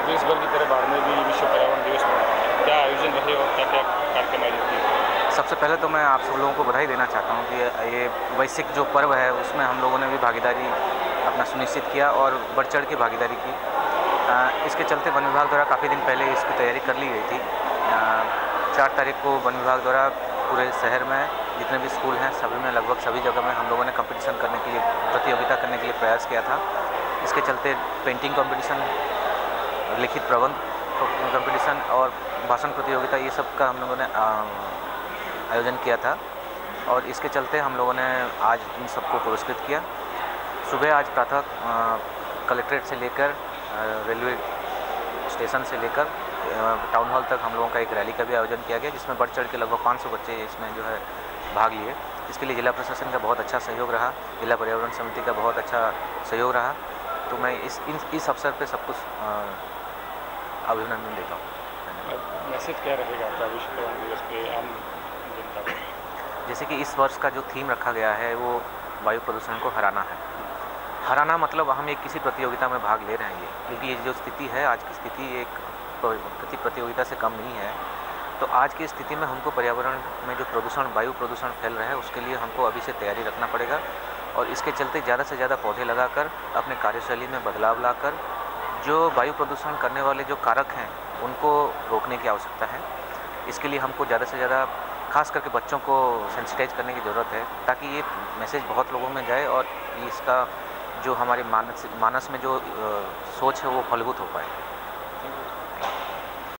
इस बार की तरह बाड़मेर भी विश्व पर्यावरण दिवस में क्या आयोजन रहे और क्या क्या कार्यक्रम आयोजित किए? सबसे पहले तो मैं आप सब लोगों को बधाई देना चाहता हूँ कि ये वैश्विक जो पर्व है उसमें हम लोगों ने भी भागीदारी अपना सुनिश्चित किया और बढ़ चढ़ के भागीदारी की। इसके चलते वन विभाग द्वारा काफ़ी दिन पहले इसकी तैयारी कर ली गई थी। 4 तारीख को वन विभाग द्वारा पूरे शहर में जितने भी स्कूल हैं सभी में लगभग सभी जगह में हम लोगों ने कंपटीशन करने के लिए प्रतियोगिता करने के लिए प्रयास किया था। इसके चलते पेंटिंग कंपटीशन, लिखित प्रबंध कंपटीशन और भाषण प्रतियोगिता ये सब का हम लोगों ने आयोजन किया था और इसके चलते हम लोगों ने आज इन सबको पुरस्कृत किया। सुबह आज प्रातः कलेक्ट्रेट से लेकर रेलवे स्टेशन से लेकर टाउन हॉल तक हम लोगों का एक रैली का भी आयोजन किया गया, जिसमें बढ़ चढ़ के लगभग 500 बच्चे इसमें जो है भाग लिए। इसके लिए जिला प्रशासन का बहुत अच्छा सहयोग रहा, जिला पर्यावरण समिति का बहुत अच्छा सहयोग रहा। तो मैं इस अवसर पे सब कुछ अभिनंदन देता हूँ। मैसेज क्या रहेगा आपका विश्व पर्यावरण दिवस पे आम जनता को? जैसे कि इस वर्ष का जो थीम रखा गया है वो वायु प्रदूषण को हराना है। हराना मतलब हम एक किसी प्रतियोगिता में भाग ले रहे हैं, क्योंकि ये जो स्थिति है आज की स्थिति एक प्रतियोगिता से कम नहीं है। तो आज की स्थिति में हमको पर्यावरण में जो प्रदूषण, वायु प्रदूषण फैल रहा है उसके लिए हमको अभी से तैयारी रखना पड़ेगा और इसके चलते ज़्यादा से ज़्यादा पौधे लगाकर अपने कार्यशैली में बदलाव लाकर जो वायु प्रदूषण करने वाले जो कारक हैं उनको रोकने की आवश्यकता है। इसके लिए हमको ज़्यादा से ज़्यादा खास करके बच्चों को सेंसिटाइज करने की ज़रूरत है, ताकि ये मैसेज बहुत लोगों में जाए और इसका जो हमारे मानस में जो सोच है वो फलीभूत हो पाए।